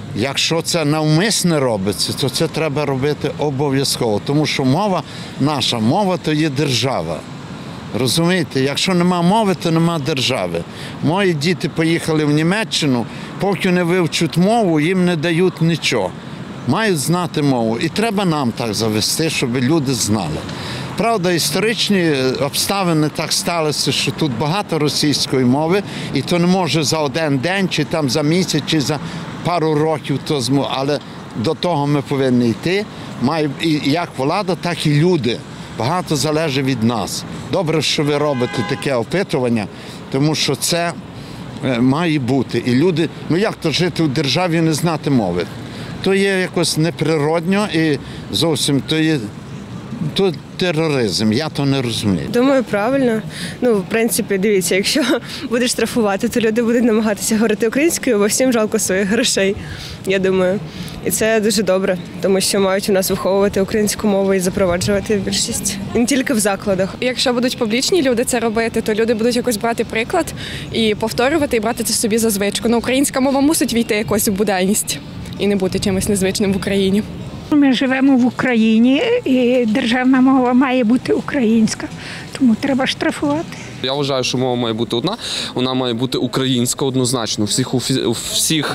Якщо це навмисно робиться, то це треба робити обов'язково, тому що мова наша, мова – то є держава. Розумієте, якщо нема мови, то нема держави. Мої діти поїхали в Німеччину, поки не вивчать мову, їм не дають нічого. Мають знати мову. І треба нам так завести, щоб люди знали. Правда, історичні обставини так сталися, що тут багато російської мови, і то не може за один день, чи там за місяць, чи за пару років, але до того ми повинні йти. І як влада, так і люди. Багато залежить від нас. Добре, що ви робите таке опитування, тому що це має бути. І люди, як то жити в державі і не знати мови? То є якось неприродно і зовсім то тероризм, я то не розумію. Думаю, правильно. В принципі, дивіться, якщо будеш штрафувати, то люди будуть намагатися говорити українською, бо всім жалко своїх грошей, я думаю. І це дуже добре, тому що мають у нас виховувати українську мову і запроваджувати більшість. І не тільки в закладах. Якщо будуть публічні люди це робити, то люди будуть якось брати приклад і повторювати, і брати це собі за звичку. Українська мова мусить війти якось в буденність і не бути чимось незвичним в Україні. Ми живемо в Україні, і державна мова має бути українська, тому треба штрафувати. Я вважаю, що мова має бути одна, вона має бути українська однозначно. У всіх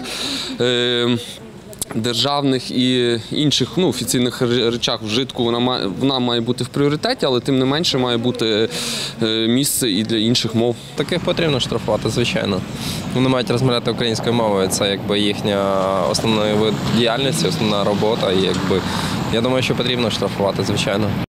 державних і інших офіційних речах вжитку вона має бути в пріоритеті, але тим не менше має бути місце і для інших мов. Таких потрібно штрафувати, звичайно. Вони мають розмовляти українською мовою, це їхня основна вид діяльності, основна робота. І я думаю, що потрібно штрафувати, звичайно.